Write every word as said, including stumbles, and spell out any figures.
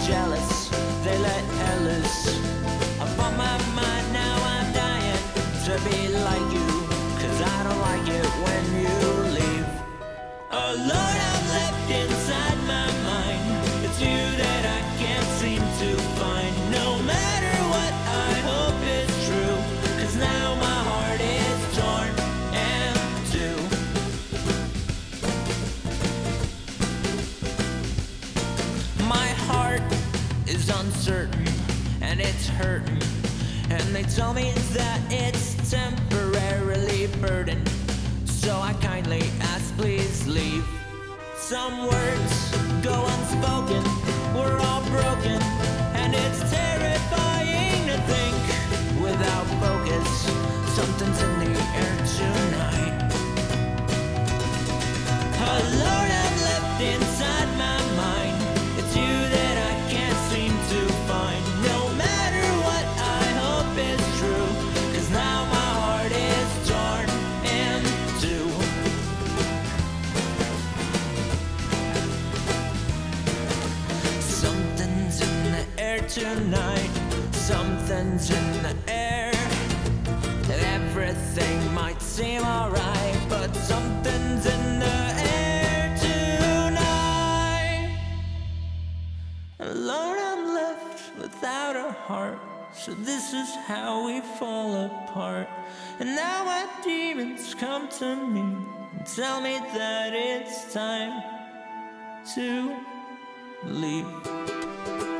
jealous, they let hell loose upon my mind. Now I'm dying to be like you, cause I don't like it when you leave. Alone I'm left inside my mind. It's you that I can't seem to find. No matter what I hope is true, cause now my heart is torn in two. My heart is uncertain and it's hurting, and they tell me that it's temporarily burdened. So I kindly ask, please leave. Some words go unspoken, we're all broken, and it's terrifying to think without focus. Something's in the air tonight. Alone I'm left inside my mind. It's you that I can't seem to find. No matter what I hope is true, cause now my heart is torn in two. Something's in the air tonight. Something's in the air. Everything might seem alright, but something's in the air tonight. Alone I'm left without a heart, so this is how we fall apart. And now my demons come to me and tell me that it's time to leave.